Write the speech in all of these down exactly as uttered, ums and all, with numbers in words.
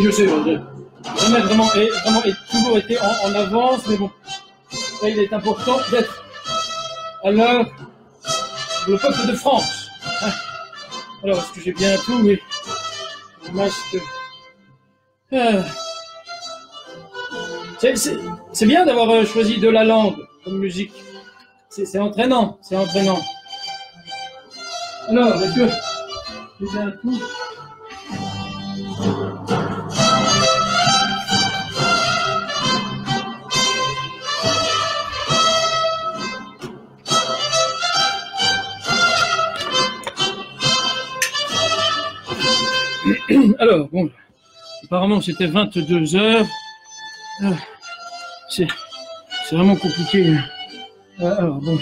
je sais, j'ai jamais vraiment, et, vraiment et toujours été en, en avance, mais bon, là, il est important d'être à l'heure pour le peuple de France. Hein. Alors, est-ce que j'ai bien tout? Oui. Le masque. Ah. C'est bien d'avoir choisi De La Lande comme musique. C'est entraînant, c'est entraînant. Alors, est-ce que j'ai bien tout? Alors, bon, apparemment c'était vingt-deux heures. Ah, c'est vraiment compliqué. Ah, alors, bon.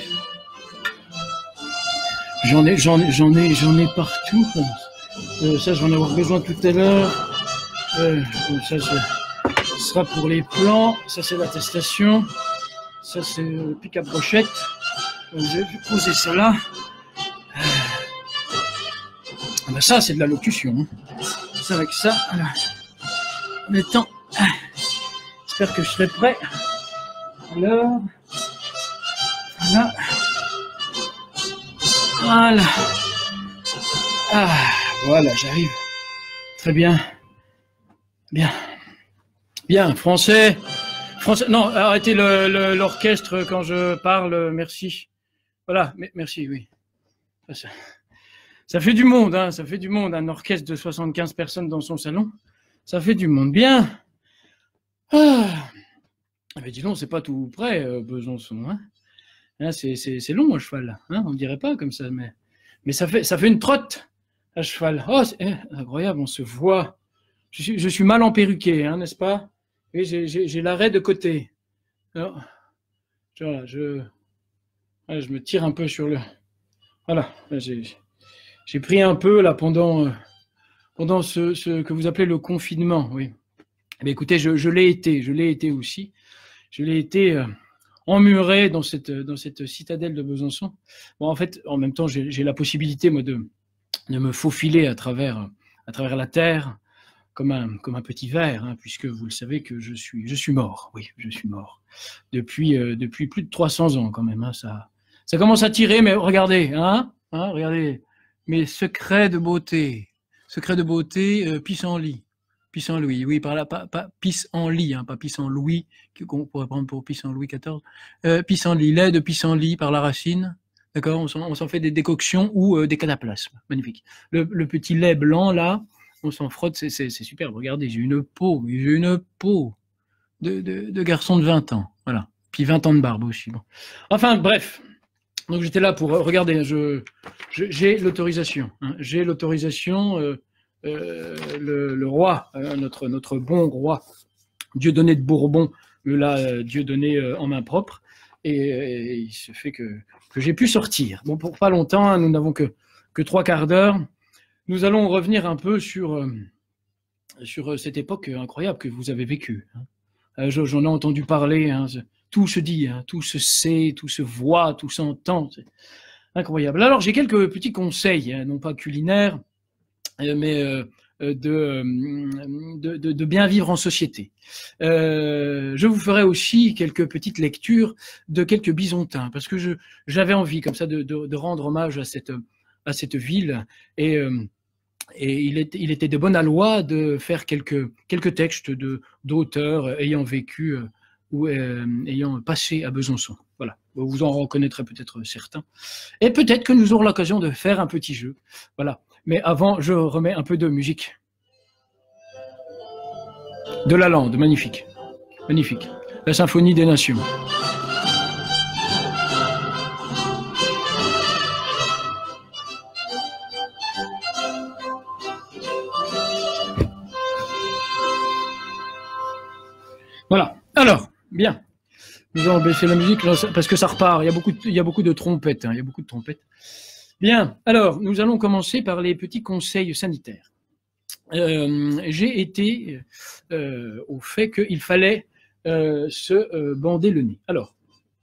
J'en ai, j'en ai, j'en ai, j'en ai partout. Euh, ça, je vais en avoir besoin tout à l'heure. Euh, ça, ce sera pour les plans. Ça, c'est l'attestation. Ça, c'est le pic à brochette. Euh, je vais poser ça là. Euh, ah ben ça, c'est de la locution. Hein. Ça, avec ça, voilà. En étant, ah, j'espère que je serai prêt. Alors, voilà. Voilà. Ah, voilà, j'arrive. Très bien. Bien. Bien, français. Français. Non, arrêtez l'orchestre le, quand je parle, merci. Voilà, merci, oui. Ça, ça fait du monde, hein, ça fait du monde, un orchestre de soixante-quinze personnes dans son salon. Ça fait du monde. Bien. Ah. Mais dis donc, c'est pas tout près, euh, Besançon, hein. Hein, c'est long à cheval, hein, on dirait pas comme ça, mais, mais ça, fait, ça fait une trotte à cheval. Oh, c'est eh, incroyable, on se voit. Je suis, je suis mal emperruqué, hein, n'est-ce pas? Oui, j'ai l'arrêt de côté. Alors, voilà, je, voilà, je me tire un peu sur le... Voilà, j'ai pris un peu là pendant, euh, pendant ce, ce que vous appelez le confinement, oui. Mais écoutez, je, je l'ai été, je l'ai été aussi. Je l'ai été... Euh, emmuré dans cette, dans cette citadelle de Besançon. Bon, en fait, en même temps, j'ai la possibilité, moi, de, de me faufiler à travers, à travers la terre, comme un, comme un petit ver, hein, puisque vous le savez que je suis, je suis mort. Oui, je suis mort. Depuis, euh, depuis plus de trois cents ans, quand même. Hein, ça, ça commence à tirer, mais regardez, hein, hein, regardez, mes secrets de beauté. Secrets de beauté, euh, pissenlit. Pissenlit, oui, par là, pas, pas pissenlit, hein, pas pissenlouis, qu'on pourrait prendre pour pissenlouis quatorze. Euh, pissenlit, lait de pissenlit par la racine, d'accord, on s'en fait des décoctions ou euh, des cataplasmes, magnifique. Le, le petit lait blanc, là, on s'en frotte, c'est superbe. Regardez, j'ai une peau, j'ai une peau de, de, de garçon de vingt ans, voilà. Puis vingt ans de barbe aussi, bon. Enfin, bref. Donc j'étais là pour, euh, regardez, je, je j'ai l'autorisation, hein, j'ai l'autorisation... Euh, Euh, le, le roi, euh, notre, notre bon roi, Dieudonné de Bourbon, me l'a euh, Dieudonné euh, en main propre, et, et il se fait que, que j'ai pu sortir. Bon, pour pas longtemps, hein, nous n'avons que, que trois quarts d'heure. Nous allons revenir un peu sur, euh, sur cette époque incroyable que vous avez vécue. Hein. Euh, J'en ai entendu parler, hein, tout se dit, hein, tout se sait, tout se voit, tout s'entend, c'est incroyable. Alors j'ai quelques petits conseils, hein, non pas culinaires, mais euh, de, de, de, de bien vivre en société. Euh, je vous ferai aussi quelques petites lectures de quelques bisontins, parce que je j'avais envie comme ça de, de, de rendre hommage à cette, à cette ville, et, et il, est, il était de bonne loi de faire quelques, quelques textes d'auteurs ayant vécu ou euh, ayant passé à Besançon. Voilà, vous en reconnaîtrez peut-être certains. Et peut-être que nous aurons l'occasion de faire un petit jeu. Voilà. Mais avant, je remets un peu de musique. De La Lande, magnifique. Magnifique. La symphonie des nations. Voilà. Alors, bien. Nous allons baisser la musique parce que ça repart. Il y a beaucoup de, il y a beaucoup de trompettes. Hein. Il y a beaucoup de trompettes. Bien, alors nous allons commencer par les petits conseils sanitaires. Euh, J'ai été euh, au fait qu'il fallait euh, se euh, bander le nez. Alors,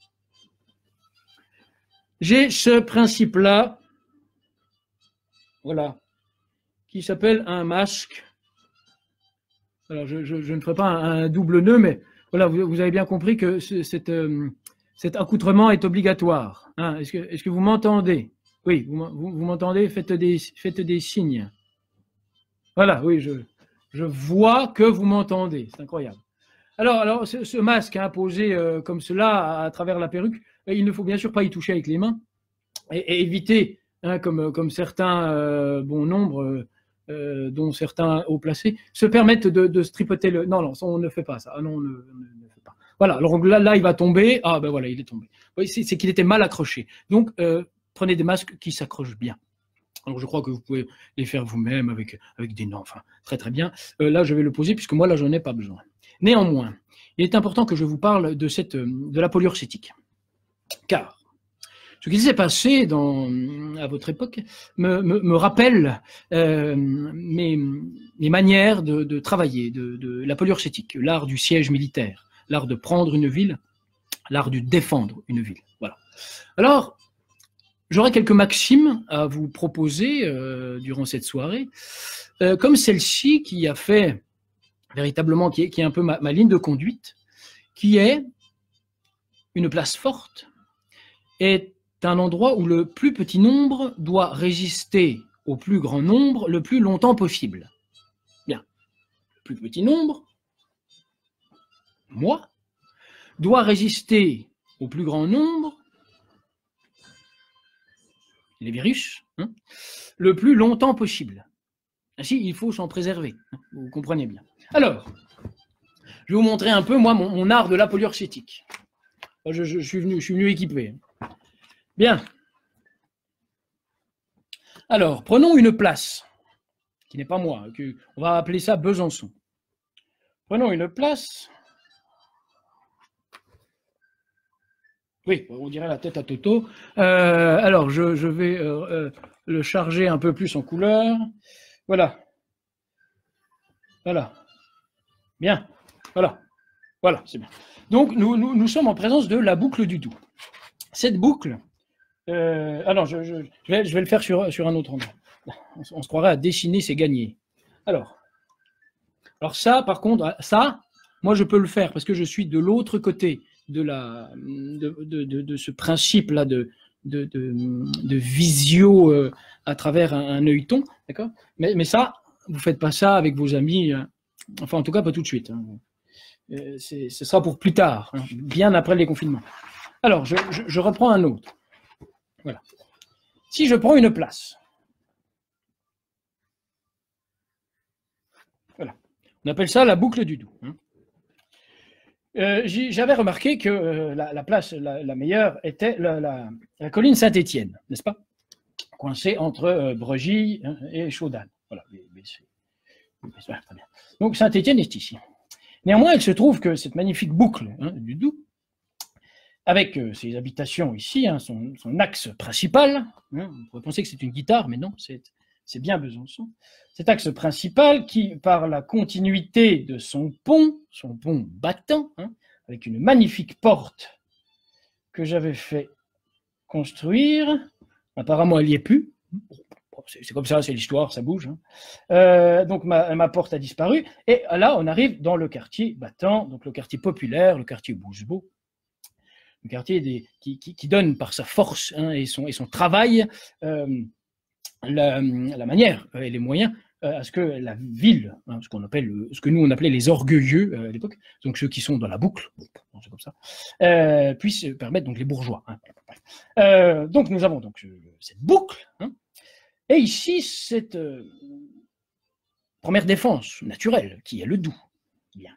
j'ai ce principe-là, voilà, qui s'appelle un masque Alors, je, je, je ne ferai pas un, un double nœud, mais voilà, vous, vous avez bien compris que ce, cet, euh, cet accoutrement est obligatoire. Hein. Est-ce que, est-ce que vous m'entendez? Oui, vous, vous, vous m'entendez? Faites des, faites des signes. Voilà, oui, je, je vois que vous m'entendez. C'est incroyable. Alors, alors ce, ce masque hein, posé euh, comme cela à, à travers la perruque, il ne faut bien sûr pas y toucher avec les mains et, et éviter, hein, comme, comme certains, euh, bon nombre, euh, dont certains haut placés, se permettent de, de se tripoter le. Non, non, ça, on ne fait pas ça. Ah non, on ne, on ne fait pas. Voilà, alors là, là, il va tomber. Ah ben voilà, il est tombé. Oui, c'est, c'est qu'il était mal accroché. Donc, euh, prenez des masques qui s'accrochent bien. Alors, je crois que vous pouvez les faire vous-même avec, avec des noms. Enfin, très très bien. Euh, là, je vais le poser puisque moi, là, je n'en ai pas besoin. Néanmoins, il est important que je vous parle de, cette, de la polyurcétique. Car ce qui s'est passé dans, à votre époque me, me, me rappelle euh, mes, mes manières de, de travailler, de, de la polyurcétique, l'art du siège militaire, l'art de prendre une ville, l'art de défendre une ville. Voilà. Alors, j'aurai quelques maximes à vous proposer euh, durant cette soirée, euh, comme celle-ci qui a fait véritablement, qui est, qui est un peu ma, ma ligne de conduite, qui est une place forte, est un endroit où le plus petit nombre doit résister au plus grand nombre le plus longtemps possible. Bien, le plus petit nombre, moi, doit résister au plus grand nombre, les virus, hein, le plus longtemps possible. Ainsi, il faut s'en préserver, hein, vous comprenez bien. Alors, je vais vous montrer un peu, moi, mon, mon art de la polyurcétique. Je, je, je, suis venu, je suis venu équipé. Bien. Alors, prenons une place, qui n'est pas moi, que, on va appeler ça Besançon. Prenons une place. Oui, on dirait la tête à Toto. Euh, alors, je, je vais euh, euh, le charger un peu plus en couleur. Voilà. Voilà. Bien. Voilà. Voilà, c'est bien. Donc, nous, nous, nous sommes en présence de la boucle du Doubs. Cette boucle, euh, alors, je, je, je, vais, je vais le faire sur, sur un autre endroit. On, on se croirait à dessiner, c'est gagné. Alors, alors ça, par contre, ça, moi, je peux le faire parce que je suis de l'autre côté de, la, de, de, de, de ce principe-là de, de, de, de visio euh, à travers un, un œilleton, d'accord, mais, mais ça, vous ne faites pas ça avec vos amis, hein. Enfin, en tout cas, pas tout de suite. Hein. Euh, c'est, ce sera pour plus tard, hein, bien après les confinements. Alors, je, je, je reprends un autre. Voilà. Si je prends une place, voilà, on appelle ça la boucle du Doubs. Hein. Euh, j'avais remarqué que euh, la, la place la, la meilleure était la, la, la colline Saint-Étienne, n'est-ce pas? Coincée entre euh, Bregy hein, et Chaudane. Voilà. Très bien. Donc Saint-Étienne est ici. Néanmoins, il se trouve que cette magnifique boucle hein, du Doubs, avec euh, ses habitations ici, hein, son, son axe principal, hein, on pourrait penser que c'est une guitare, mais non, c'est, c'est bien Besançon. Cet axe principal qui, par la continuité de son pont, son pont battant, hein, avec une magnifique porte que j'avais fait construire, apparemment elle n'y est plus, c'est, c'est comme ça, c'est l'histoire, ça bouge. Hein. Euh, donc ma, ma porte a disparu, et là on arrive dans le quartier battant, donc le quartier populaire, le quartier Bouche-Beau, le quartier des, qui, qui, qui donne par sa force hein, et, son, et son travail euh, la, la manière et les moyens euh, à ce que la ville, hein, ce qu'on appelle, ce que nous on appelait les orgueilleux euh, à l'époque, donc ceux qui sont dans la boucle, bon, c'est comme ça, euh, puissent permettre donc les bourgeois. Hein. Euh, donc nous avons donc cette boucle, hein, et ici cette euh, première défense naturelle qui est le Doubs. Bien.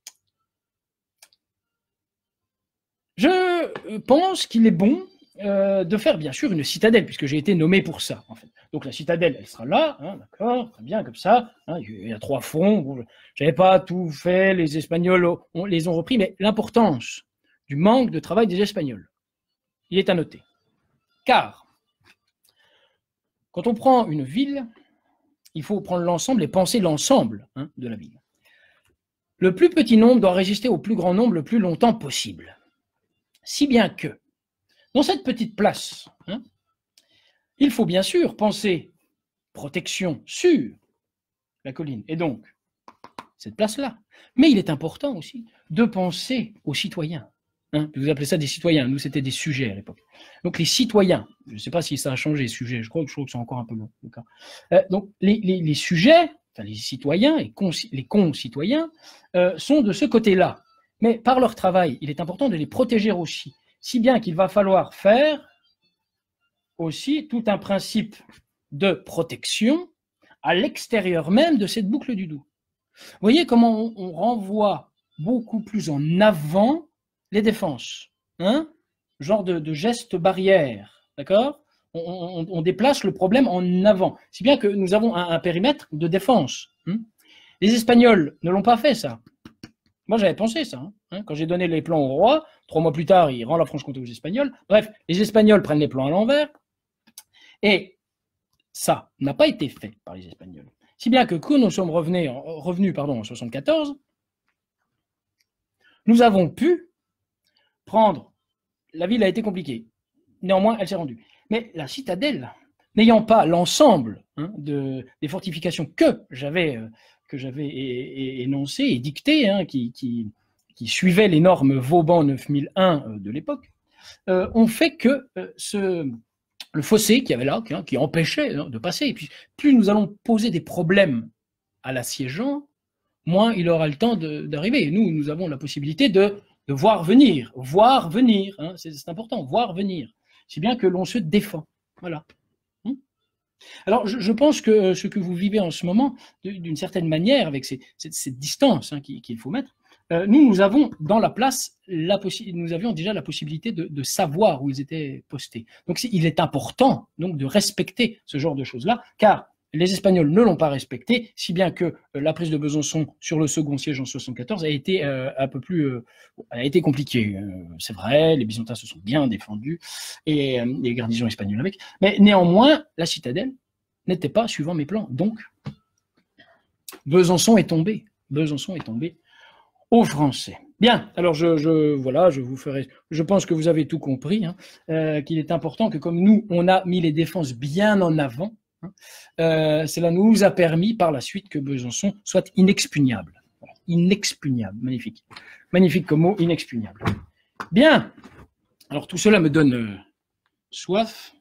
Je pense qu'il est bon euh, de faire bien sûr une citadelle, puisque j'ai été nommé pour ça. En fait. Donc la citadelle, elle sera là, hein, d'accord, très bien, comme ça. Hein, il y a trois fronts. Bon, je n'avais pas tout fait, les Espagnols on, les ont repris, mais l'importance du manque de travail des Espagnols, il est à noter. Car quand on prend une ville, il faut prendre l'ensemble et penser l'ensemble hein, de la ville. Le plus petit nombre doit résister au plus grand nombre le plus longtemps possible. Si bien que, dans cette petite place, hein, il faut bien sûr penser protection sur la colline. Et donc, cette place-là. Mais il est important aussi de penser aux citoyens. Hein, vous appelez ça des citoyens, nous c'était des sujets à l'époque. Donc les citoyens, je ne sais pas si ça a changé, sujet, je crois, je crois que c'est encore un peu long. Euh, donc les, les, les sujets, enfin les citoyens, et con, les concitoyens, euh, sont de ce côté-là. Mais par leur travail, il est important de les protéger aussi. Si bien qu'il va falloir faire aussi tout un principe de protection à l'extérieur même de cette boucle du Doubs. Vous voyez comment on, on renvoie beaucoup plus en avant les défenses, hein, genre de, de geste barrière, d'accord, on, on, on déplace le problème en avant, si bien que nous avons un, un périmètre de défense. Hein. Les Espagnols ne l'ont pas fait, ça. Moi, j'avais pensé ça. Hein. Quand j'ai donné les plans au roi, trois mois plus tard, il rend la Franche-Comté aux Espagnols. Bref, les Espagnols prennent les plans à l'envers, et ça n'a pas été fait par les Espagnols. Si bien que quand nous sommes revenus, revenus pardon, en soixante-quatorze, nous avons pu prendre, la ville a été compliquée, néanmoins elle s'est rendue. Mais la citadelle, n'ayant pas l'ensemble hein, de, des fortifications que j'avais euh, que j'avais énoncées et dictées, hein, qui, qui, qui suivaient les normes Vauban neuf mille un euh, de l'époque, euh, ont fait que euh, ce, le fossé qu'il y avait là, qui, hein, qui empêchait hein, de passer, et puis plus nous allons poser des problèmes à l'assiégeant, moins il aura le temps d'arriver. Nous, nous avons la possibilité de de voir venir, voir venir, hein, c'est important, voir venir, si bien que l'on se défend. Voilà. Hum. Alors, je, je pense que ce que vous vivez en ce moment, d'une certaine manière, avec ces, cette, cette distance hein, qu'il faut mettre, euh, nous, nous avons dans la place, la nous avions déjà la possibilité de, de savoir où ils étaient postés. Donc, il est important donc, de respecter ce genre de choses-là, car les Espagnols ne l'ont pas respecté, si bien que euh, la prise de Besançon sur le second siège en soixante-quatorze a été euh, un peu plus, euh, a été compliquée. Euh, c'est vrai, les Byzantins se sont bien défendus et euh, les garnisons espagnoles avec, mais néanmoins, la citadelle n'était pas suivant mes plans. Donc, Besançon est tombé. Besançon est tombé aux Français. Bien, alors je, je voilà, je vous ferai. Je pense que vous avez tout compris, hein, euh, qu'il est important que comme nous, on a mis les défenses bien en avant. Euh, cela nous a permis par la suite que Besançon soit inexpugnable. Voilà. Inexpugnable, magnifique. Magnifique comme mot, inexpugnable. Bien, alors tout cela me donne euh, soif.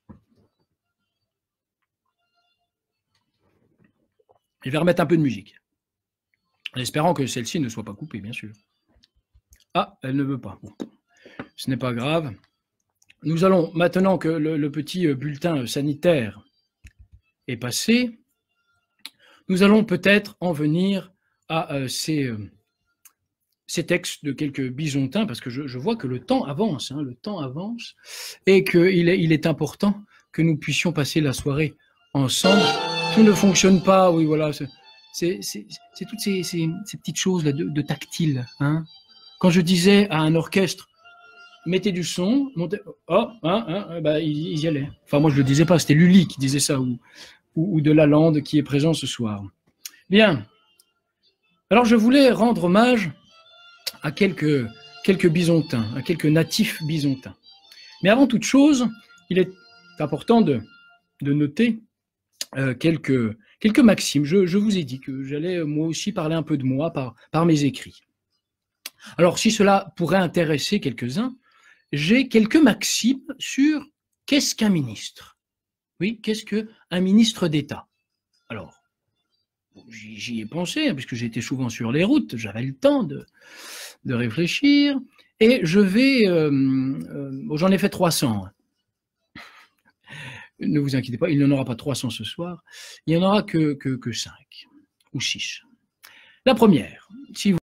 Je vais remettre un peu de musique, en espérant que celle-ci ne soit pas coupée, bien sûr. Ah, elle ne veut pas. Bon, ce n'est pas grave. Nous allons, maintenant que le, le petit bulletin sanitaire est passé, nous allons peut-être en venir à euh, ces, euh, ces textes de quelques Byzantins, parce que je, je vois que le temps avance, hein, le temps avance, et qu'il est, il est important que nous puissions passer la soirée ensemble. Tout ne fonctionne pas, oui, voilà, c'est toutes ces, ces, ces petites choses-là de, de tactile. Hein. Quand je disais à un orchestre, mettez du son, montez, oh, hein, hein, bah, ils, ils y allaient. Enfin, moi, je ne le disais pas, c'était Lully qui disait ça, ou, ou, ou de Lalande qui est présent ce soir. Bien. Alors, je voulais rendre hommage à quelques, quelques Byzantins, à quelques natifs byzantins. Mais avant toute chose, il est important de, de noter euh, quelques, quelques maximes. Je, je vous ai dit que j'allais moi aussi parler un peu de moi par, par mes écrits. Alors, si cela pourrait intéresser quelques-uns, j'ai quelques maximes sur qu'est-ce qu'un ministre. Oui, qu'est-ce qu'un ministre d'État. Alors, j'y ai pensé, hein, puisque j'étais souvent sur les routes, j'avais le temps de, de réfléchir, et je vais, euh, euh, j'en ai fait trois cents. Ne vous inquiétez pas, il n'y en aura pas trois cents ce soir, il n'y en aura que, que, que cinq ou six. La première, si vous